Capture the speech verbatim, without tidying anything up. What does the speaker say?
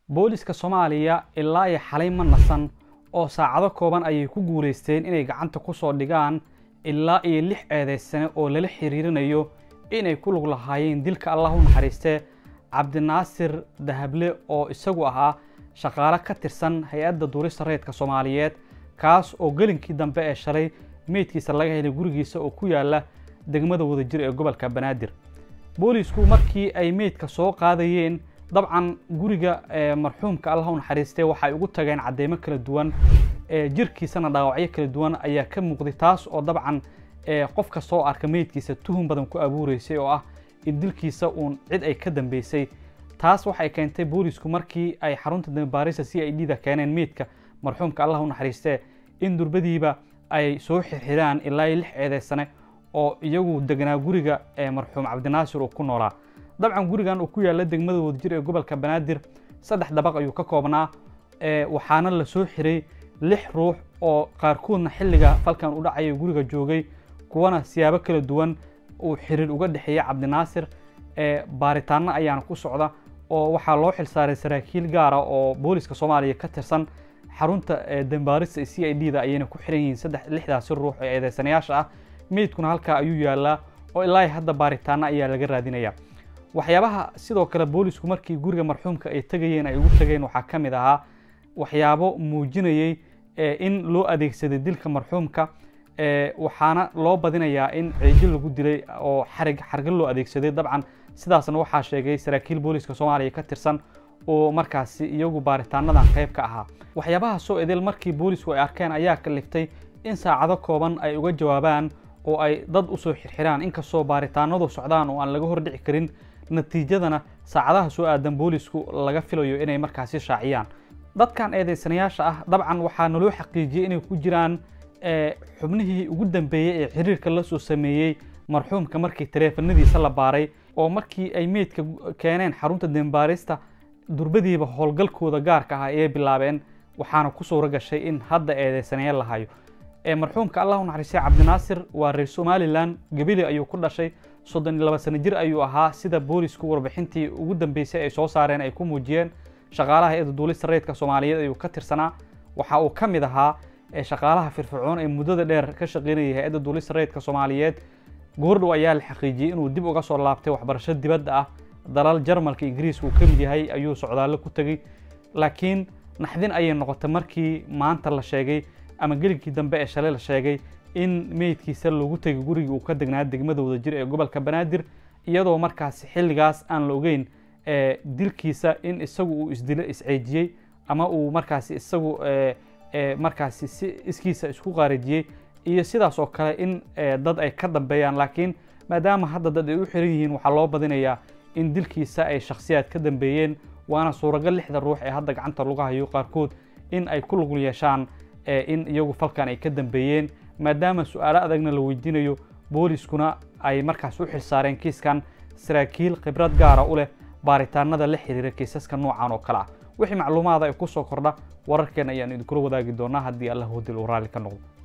booliska Soomaaliya ilaa ay xalay ma nasan oo saacado kooban ayay ku guuleysteen inay gacanta ku soo dhigaan ilaa ay lix eedeysane oo lala xiriirinayo inay ku lug lahaayeen dilka Allah u naxariistay Cabdinaasir Dahable oo isagu ahaa shaqaale ka tirsan hay'adda duulista rayidka Soomaaliyeed kaas oo galinkii dambe ee shalay meedkiisa laga helay gurigiisa oo ku yaala degmada Wadajir ee gobolka Banaadir. boolisku markii ay meedka soo qaadayeen dabcan guriga marxuumka Allah u naxariistay waxay ugu tageen cadeemo kala duwan ee jirkiisana dhaawacyo kala duwan ayaa ka muuqday taas oo dabcan qof ka soo arka meedkiisa tuhun badan ku abuureysay oo ah in dilkiisa uu cid ay ka dambeysay. taas waxay keentay boolisku markii ay xarunta dambaarista C I D da keeneen meedka marxuumka Allah u naxariistay in durbadiiba ay soo xirxiraan ilaa lix eedeysane oo iyagu deganaa guriga ee marxuum Cabdinaasir oo ku noolaa. dabcan gurigan uu ku yaala degmada Wadajir ee gobolka Banaadir saddex dabaq ayuu ka koobnaa ee waxaana la soo xiray lix ruux oo qaarkoodna xilliga falkan u dhacay guriga joogay kuwana siyaabo kala duwan oo xiriir uga dhaxeeyay Cabdinaasir ee baaritaano ayaan ku socda oo waxa loo xil saaray saraakiil gaar ah oo booliska Soomaaliya ka tirsan xarunta dambaarista C I D da ayayna ku xiran yihiin saddex lixdaas ruux ee eedeysanayaasha ah. meedkuna halka ayuu yaalaa oo ilaa hadda baaritaano ayaa laga raadinaya. waxyaabaha sidoo kale boolisku markii guriga marxuumka ay tagayeen ay ugu tageen waxa kamid ahaa waxyaabo muujinayay in loo adeegsaday dilka marxuumka ee waxaana loo badinayaa in ciidil lagu dilay oo xarig xargal loo adeegsaday. dabcan sidaasna waxa sheegay saraakiil booliska Soomaaliya ka tirsan oo markaas iyagu baaritaanadan qayb ka ahaa. waxyaabaha soo edel markii boolisku ay arkeen ayaa kaliftay in saacado kooban ay uga jawaabaan oo ay dad u soo xirxiraan inkastoo baaritaanadu socdaan oo aan laga hor dhici karin natiijadana saacadaha soo aadan boolisku laga filayo inay markaasi shaaciyaan. dadkan eedeysanayaasha ah dabcan waxaa naloo xaqiijiyay inay ku jiraan xubnihii ugu dambeeyay ee xiriirka la soo sameeyay marxuumka markii taleefanadiisa la baaray oo markii ay meedka keeneen xarunta dambaarista durbadiiba howlgalkooda gaarka ah ay bilaabeen waxaana ku soo ragashay in hadda eedeysanayaal la hayo. ee marxuumka Allah u naxariistay Cabdinaasir waa reer Somaliland gabadhi ayuu ku dhashay soddon iyo laba sano jir ayuu ahaa sida boolisku warbixintii ugu dambeysay ay soo saareen ay ku muujiyeen. shaqaalaha ee duulista rayidka Soomaaliyeed ayuu ka tirsanaa waxa uu kamid ahaa ee shaqaalaha firfircoon ee muddada dheer ka shaqeynayay hay'adda duulista rayidka Soomaaliyeed. goordhow ayaa la xaqiijiyay inuu dib uga soo laabtay waxbarasho dibadda ah dalal Jarmalka Ingiriiska uu kamid yahay ayuu socdaal ku tagay laakiin naxdin ayay noqotay markii maanta la sheegay ama galinkii dambe ee shalay la sheegay in meedkiisa lagu tagay guriga uu ka degnaa degmada Wadajir ee gobolka Banaadir iyadoo markaas xilligaas aan la ogeyn ee dilkiisa in isagu uu isdilo isceejiyay ama uu markaas isagu ee markaas si iskiisa isku qaarajiyay iyo sidaas oo kale in dad ay ka dambeeyaan laakiin maadaama hadda dad ay u xiran yihiin waxa loo badinayaa in dilkiisa ay shakhsiyaad ka dambeeyeen waana suuragal lixda ruux ee hadda gacanta lagu hayo qaarkood in ay ku lug yeeshaan in iyagu falkan ay ka dambeeyeen maadaama su'aalo adagna la weydiinayo booliskuna ay markaas u xil saareen kiiskan saraakiil khibrad gaar ah u leh baaritaanada la xiriira kiisaska noocan oo kala ah. wixii macluumaad ay ku soo kordha wararkeena ayaan idin kula wadaagi doonaa haddii Allah uu dil u raali ka noqdo.